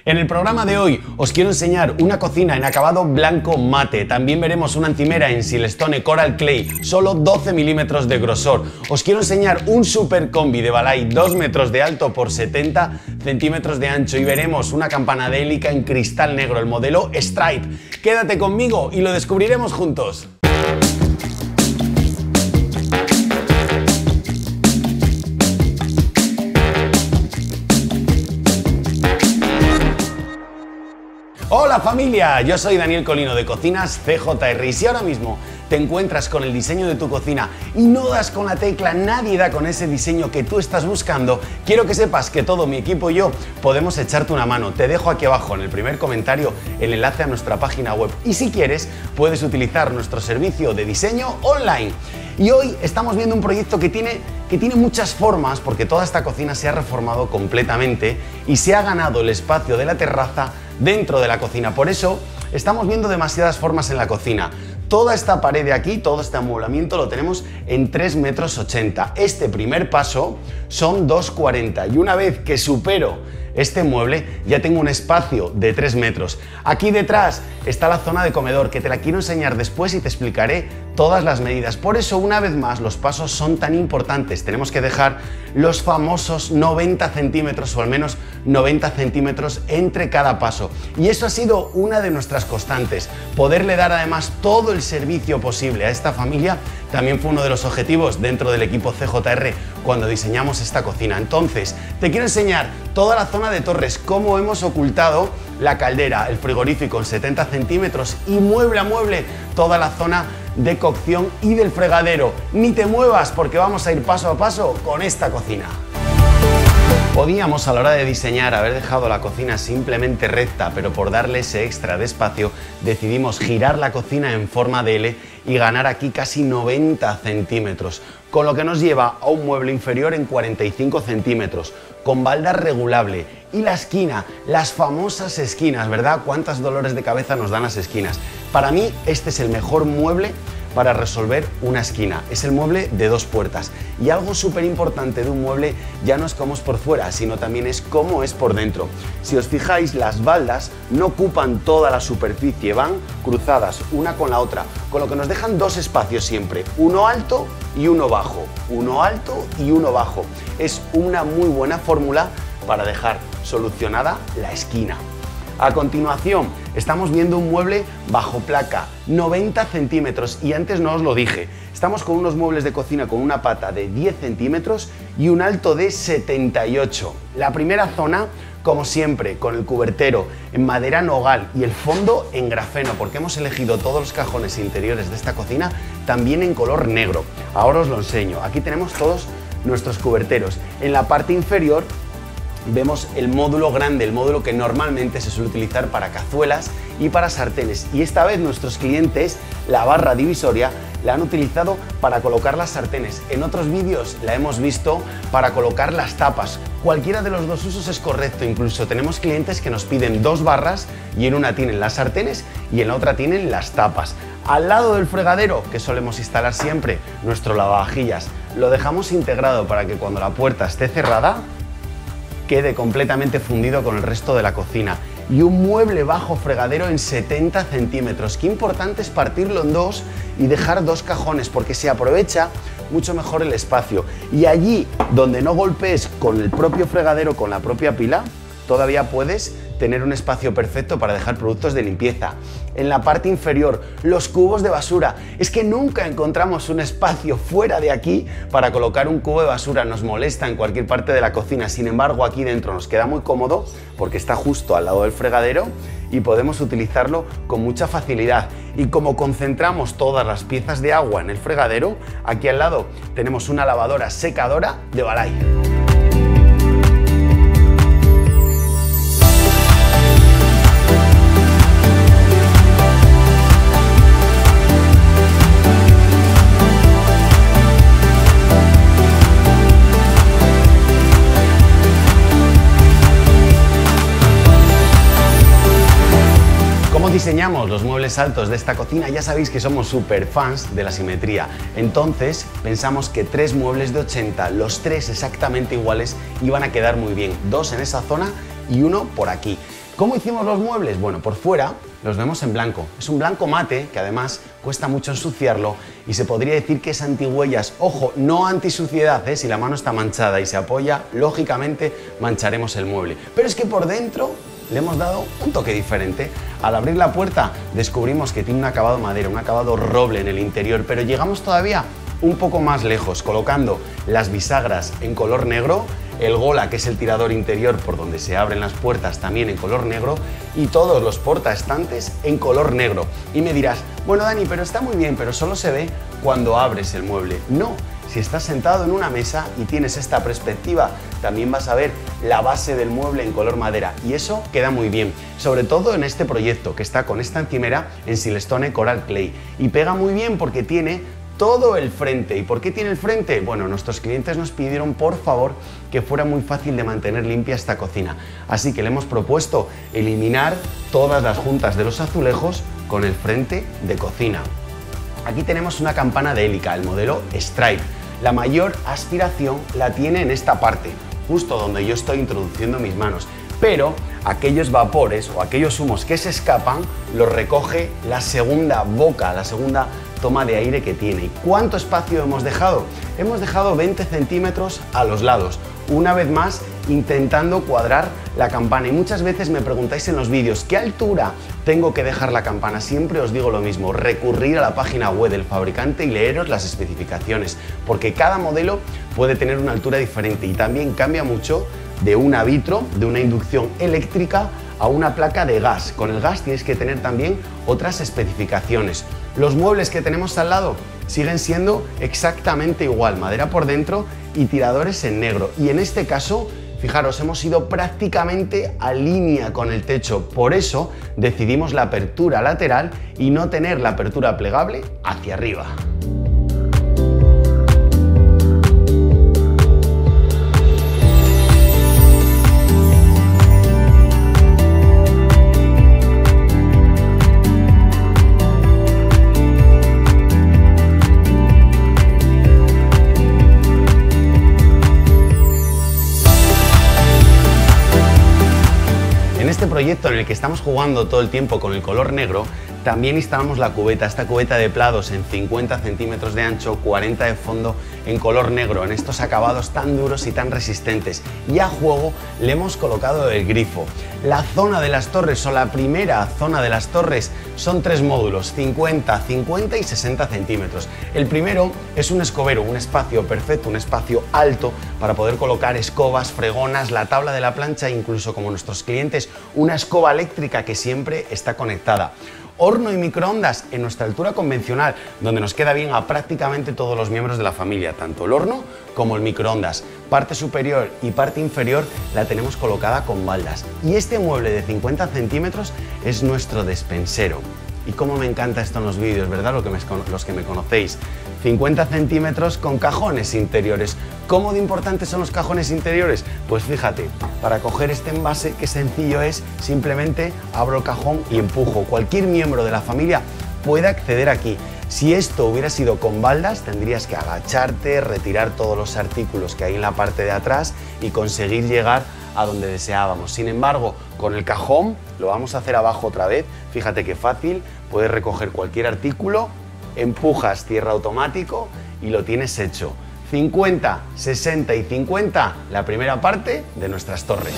En el programa de hoy os quiero enseñar una cocina en acabado blanco mate. También veremos una encimera en Silestone Coral Clay, solo 12 milímetros de grosor. Os quiero enseñar un super combi de Balay, 2 metros de alto por 70 centímetros de ancho. Y veremos una campana de hélica en cristal negro, el modelo Stripe. Quédate conmigo y lo descubriremos juntos. Hola familia, yo soy Daniel Colino de Cocinas CJR y si ahora mismo te encuentras con el diseño de tu cocina y no das con la tecla, nadie da con ese diseño que tú estás buscando, quiero que sepas que todo mi equipo y yo podemos echarte una mano. Te dejo aquí abajo en el primer comentario el enlace a nuestra página web y si quieres puedes utilizar nuestro servicio de diseño online. Y hoy estamos viendo un proyecto que tiene muchas formas porque toda esta cocina se ha reformado completamente y se ha ganado el espacio de la terraza dentro de la cocina. Por eso estamos viendo demasiadas formas en la cocina. Toda esta pared de aquí, todo este amueblamiento lo tenemos en 3,80 metros. Este primer paso son 2,40 y una vez que supero este mueble ya tengo un espacio de 3 metros. Aquí detrás está la zona de comedor que te la quiero enseñar después y te explicaré todas las medidas. Por eso una vez más los pasos son tan importantes. Tenemos que dejar los famosos 90 centímetros o al menos 90 centímetros entre cada paso. Y eso ha sido una de nuestras constantes. Poderle dar además todo el servicio posible a esta familia también fue uno de los objetivos dentro del equipo CJR cuando diseñamos esta cocina. Entonces, te quiero enseñar toda la zona de torres, cómo hemos ocultado la caldera, el frigorífico en 70 centímetros y mueble a mueble toda la zona de cocción y del fregadero. Ni te muevas porque vamos a ir paso a paso con esta cocina. Podíamos a la hora de diseñar haber dejado la cocina simplemente recta, pero por darle ese extra de espacio decidimos girar la cocina en forma de L y ganar aquí casi 90 centímetros, con lo que nos lleva a un mueble inferior en 45 centímetros, con balda regulable y la esquina, las famosas esquinas, ¿verdad? ¿Cuántos dolores de cabeza nos dan las esquinas? Para mí este es el mejor mueble para resolver una esquina. Es el mueble de 2 puertas. Y algo súper importante de un mueble ya no es cómo es por fuera, sino también es cómo es por dentro. Si os fijáis, las baldas no ocupan toda la superficie, van cruzadas una con la otra, con lo que nos dejan 2 espacios siempre, uno alto y uno bajo, uno alto y uno bajo. Es una muy buena fórmula para dejar solucionada la esquina. A continuación, estamos viendo un mueble bajo placa, 90 centímetros, y antes no os lo dije. Estamos con unos muebles de cocina con una pata de 10 centímetros y un alto de 78. La primera zona, como siempre, con el cubertero en madera nogal y el fondo en grafeno, porque hemos elegido todos los cajones interiores de esta cocina también en color negro. Ahora os lo enseño. Aquí tenemos todos nuestros cuberteros. En la parte inferior vemos el módulo grande, el módulo que normalmente se suele utilizar para cazuelas y para sartenes. Y esta vez nuestros clientes, la barra divisoria, la han utilizado para colocar las sartenes. En otros vídeos la hemos visto para colocar las tapas. Cualquiera de los dos usos es correcto. Incluso tenemos clientes que nos piden 2 barras y en una tienen las sartenes y en la otra tienen las tapas. Al lado del fregadero, que solemos instalar siempre, nuestro lavavajillas, lo dejamos integrado para que cuando la puerta esté cerrada quede completamente fundido con el resto de la cocina. Y un mueble bajo fregadero en 70 centímetros. Qué importante es partirlo en 2 y dejar 2 cajones porque se aprovecha mucho mejor el espacio. Y allí donde no golpees con el propio fregadero, con la propia pila, todavía puedes tener un espacio perfecto para dejar productos de limpieza. En la parte inferior, los cubos de basura. Es que nunca encontramos un espacio fuera de aquí para colocar un cubo de basura. Nos molesta en cualquier parte de la cocina. Sin embargo, aquí dentro nos queda muy cómodo porque está justo al lado del fregadero y podemos utilizarlo con mucha facilidad. Y como concentramos todas las piezas de agua en el fregadero, aquí al lado tenemos una lavadora secadora de Balay. Diseñamos los muebles altos de esta cocina, ya sabéis que somos súper fans de la simetría. Entonces pensamos que 3 muebles de 80, los 3 exactamente iguales, iban a quedar muy bien. 2 en esa zona y 1 por aquí. ¿Cómo hicimos los muebles? Bueno, por fuera los vemos en blanco. Es un blanco mate que además cuesta mucho ensuciarlo y se podría decir que es antihuellas. Ojo, no antisuciedad, ¿eh? Si la mano está manchada y se apoya, lógicamente mancharemos el mueble. Pero es que por dentro le hemos dado un toque diferente. Al abrir la puerta descubrimos que tiene un acabado madera, un acabado roble en el interior, pero llegamos todavía un poco más lejos, colocando las bisagras en color negro, el gola, que es el tirador interior por donde se abren las puertas, también en color negro, y todos los portaestantes en color negro. Y me dirás, bueno Dani, pero está muy bien, pero solo se ve cuando abres el mueble. No, si estás sentado en una mesa y tienes esta perspectiva, también vas a ver la base del mueble en color madera, y eso queda muy bien, sobre todo en este proyecto que está con esta encimera en Silestone Coral Clay, y pega muy bien porque tiene todo el frente. ¿Y por qué tiene el frente? Bueno, nuestros clientes nos pidieron por favor que fuera muy fácil de mantener limpia esta cocina, así que le hemos propuesto eliminar todas las juntas de los azulejos con el frente de cocina. Aquí tenemos una campana de hélica, el modelo Stripe. La mayor aspiración la tiene en esta parte, justo donde yo estoy introduciendo mis manos, pero aquellos vapores o aquellos humos que se escapan los recoge la segunda boca, la segunda toma de aire que tiene. ¿Y cuánto espacio hemos dejado? Hemos dejado 20 centímetros a los lados, una vez más intentando cuadrar la campana. Y muchas veces me preguntáis en los vídeos, ¿qué altura tengo que dejar la campana? Siempre os digo lo mismo, recurrir a la página web del fabricante y leeros las especificaciones, porque cada modelo puede tener una altura diferente y también cambia mucho de un vitro, de una inducción eléctrica a una placa de gas. Con el gas tienes que tener también otras especificaciones. Los muebles que tenemos al lado siguen siendo exactamente igual, madera por dentro y tiradores en negro. Y en este caso, fijaros, hemos ido prácticamente a línea con el techo. Por eso decidimos la apertura lateral y no tener la apertura plegable hacia arriba. Proyecto en el que estamos jugando todo el tiempo con el color negro, también instalamos la cubeta, esta cubeta de plados en 50 centímetros de ancho, 40 de fondo, en color negro, en estos acabados tan duros y tan resistentes. Y a juego le hemos colocado el grifo. La zona de las torres, o la primera zona de las torres, son tres módulos, 50, 50 y 60 centímetros. El primero es un escobero, un espacio perfecto, un espacio alto para poder colocar escobas, fregonas, la tabla de la plancha, incluso como nuestros clientes, una escoba eléctrica que siempre está conectada. Horno y microondas en nuestra altura convencional, donde nos queda bien a prácticamente todos los miembros de la familia, tanto el horno como el microondas. Parte superior y parte inferior la tenemos colocada con baldas. Y este mueble de 50 centímetros es nuestro despensero. Y cómo me encanta esto en los vídeos, ¿verdad? Los que me conocéis. 50 centímetros con cajones interiores. ¿Cómo de importantes son los cajones interiores? Pues fíjate, para coger este envase, qué sencillo es, simplemente abro el cajón y empujo. Cualquier miembro de la familia puede acceder aquí. Si esto hubiera sido con baldas, tendrías que agacharte, retirar todos los artículos que hay en la parte de atrás y conseguir llegar a donde deseábamos. Sin embargo, con el cajón, lo vamos a hacer abajo otra vez, fíjate qué fácil, puedes recoger cualquier artículo, empujas cierre automático y lo tienes hecho. 50, 60 y 50, la primera parte de nuestras torres.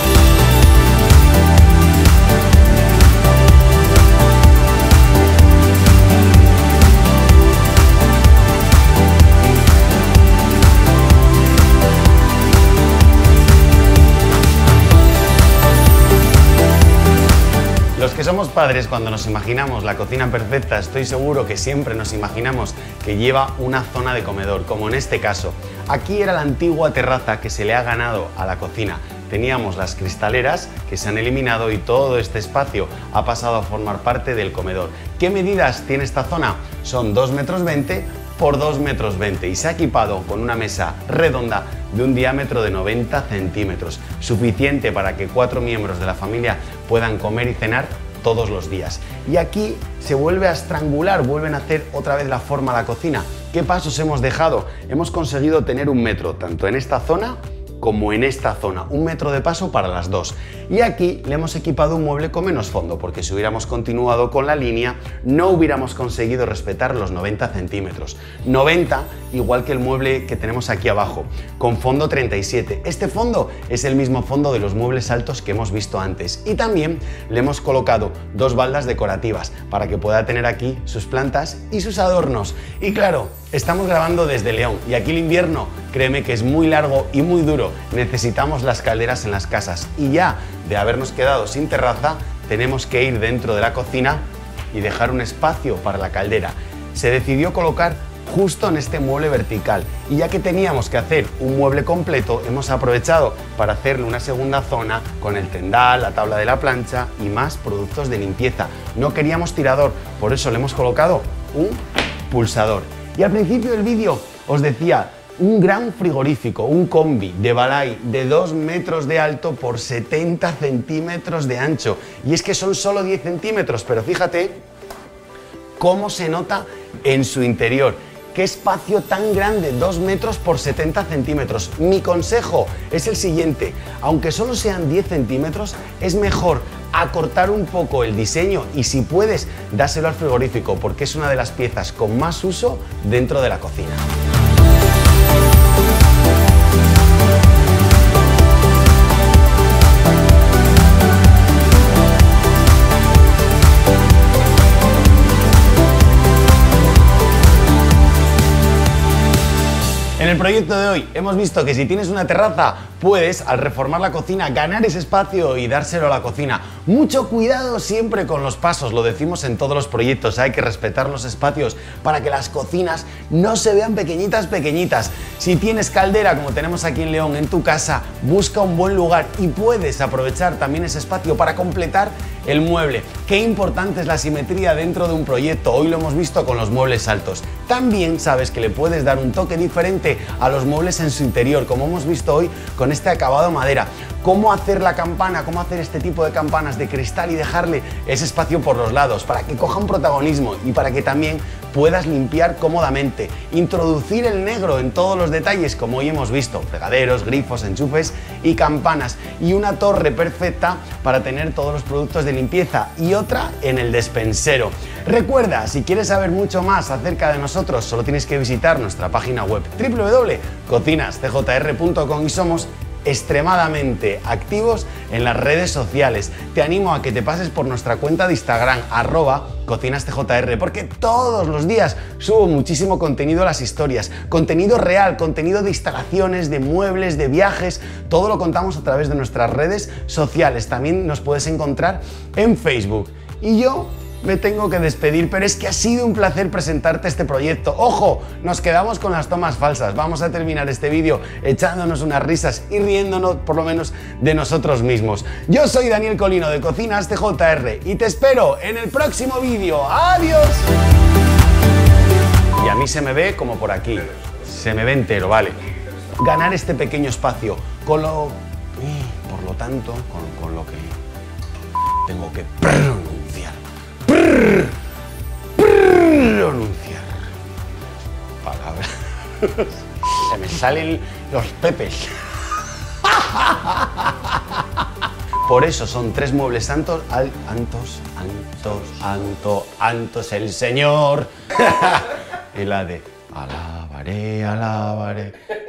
Los que somos padres, cuando nos imaginamos la cocina perfecta, estoy seguro que siempre nos imaginamos que lleva una zona de comedor, como en este caso. Aquí era la antigua terraza que se le ha ganado a la cocina. Teníamos las cristaleras que se han eliminado y todo este espacio ha pasado a formar parte del comedor. ¿Qué medidas tiene esta zona? Son 2,20 metros por 2,20 metros y se ha equipado con una mesa redonda de un diámetro de 90 centímetros, suficiente para que 4 miembros de la familia puedan comer y cenar todos los días. Y aquí se vuelve a estrangular, vuelven a hacer otra vez la forma a la cocina. ¿Qué pasos hemos dejado? Hemos conseguido tener 1 metro, tanto en esta zona como en esta zona, 1 metro de paso para las dos. Y aquí le hemos equipado un mueble con menos fondo, porque si hubiéramos continuado con la línea no hubiéramos conseguido respetar los 90 centímetros. 90, igual que el mueble que tenemos aquí abajo, con fondo 37. Este fondo es el mismo fondo de los muebles altos que hemos visto antes. Y también le hemos colocado 2 baldas decorativas para que pueda tener aquí sus plantas y sus adornos. Y claro, estamos grabando desde León y aquí el invierno, créeme que es muy largo y muy duro. Necesitamos las calderas en las casas y ya de habernos quedado sin terraza, tenemos que ir dentro de la cocina y dejar un espacio para la caldera. Se decidió colocar justo en este mueble vertical y ya que teníamos que hacer un mueble completo, hemos aprovechado para hacerle una segunda zona con el tendal, la tabla de la plancha y más productos de limpieza. No queríamos tirador, por eso le hemos colocado un pulsador. Y al principio del vídeo os decía, un gran frigorífico, un combi de Balay de 2 metros de alto por 70 centímetros de ancho. Y es que son solo 10 centímetros, pero fíjate cómo se nota en su interior. ¡Qué espacio tan grande! 2 metros por 70 centímetros. Mi consejo es el siguiente, aunque solo sean 10 centímetros, es mejor acortar un poco el diseño y si puedes, dáselo al frigorífico porque es una de las piezas con más uso dentro de la cocina. En el proyecto de hoy hemos visto que si tienes una terraza puedes, al reformar la cocina, ganar ese espacio y dárselo a la cocina. Mucho cuidado siempre con los pasos, lo decimos en todos los proyectos, hay que respetar los espacios para que las cocinas no se vean pequeñitas. Si tienes caldera, como tenemos aquí en León, en tu casa, busca un buen lugar y puedes aprovechar también ese espacio para completar el mueble. Qué importante es la simetría dentro de un proyecto, hoy lo hemos visto con los muebles altos. También sabes que le puedes dar un toque diferente a los muebles en su interior, como hemos visto hoy con este acabado madera. Cómo hacer la campana, cómo hacer este tipo de campanas de cristal y dejarle ese espacio por los lados para que coja un protagonismo y para que también puedas limpiar cómodamente. Introducir el negro en todos los detalles, como hoy hemos visto, fregaderos, grifos, enchufes y campanas. Y una torre perfecta para tener todos los productos de limpieza y otra en el despensero. Recuerda, si quieres saber mucho más acerca de nosotros, solo tienes que visitar nuestra página web www.cocinascjr.com y somos extremadamente activos en las redes sociales. Te animo a que te pases por nuestra cuenta de Instagram, @cocinascjr, porque todos los días subo muchísimo contenido a las historias, contenido real, contenido de instalaciones, de muebles, de viajes, todo lo contamos a través de nuestras redes sociales. También nos puedes encontrar en Facebook. Y yo me tengo que despedir, pero es que ha sido un placer presentarte este proyecto. ¡Ojo! Nos quedamos con las tomas falsas. Vamos a terminar este vídeo echándonos unas risas y riéndonos por lo menos de nosotros mismos. Yo soy Daniel Colino de Cocinas CJR y te espero en el próximo vídeo. ¡Adiós! Y a mí se me ve como por aquí. Se me ve entero, vale. Ganar este pequeño espacio con lo... por lo tanto, con lo que tengo que pronunciar. Pronunciar palabras. Se me salen los pepes. Por eso son 3 muebles santos. Antos el Señor. Y la de alabaré, alabaré.